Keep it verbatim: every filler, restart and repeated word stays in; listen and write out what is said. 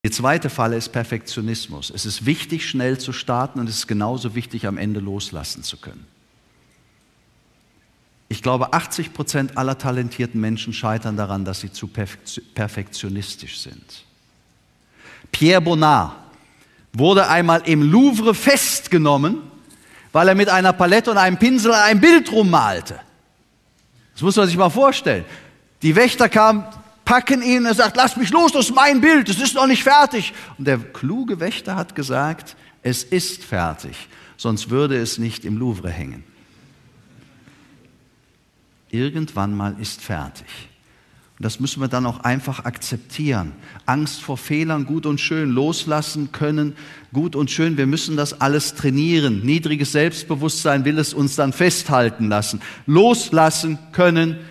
Die zweite Falle ist Perfektionismus. Es ist wichtig, schnell zu starten, und es ist genauso wichtig, am Ende loslassen zu können. Ich glaube, achtzig Prozent aller talentierten Menschen scheitern daran, dass sie zu perfektionistisch sind. Pierre Bonnard wurde einmal im Louvre festgenommen, weil er mit einer Palette und einem Pinsel ein Bild rummalte. Das muss man sich mal vorstellen. Die Wächter kamen, packen ihn und er sagt, lass mich los, das ist mein Bild, das ist noch nicht fertig. Und der kluge Wächter hat gesagt, es ist fertig, sonst würde es nicht im Louvre hängen. Irgendwann mal ist fertig. Und das müssen wir dann auch einfach akzeptieren. Angst vor Fehlern, gut und schön, loslassen können, gut und schön. Wir müssen das alles trainieren. Niedriges Selbstbewusstsein will es uns dann festhalten lassen. Loslassen können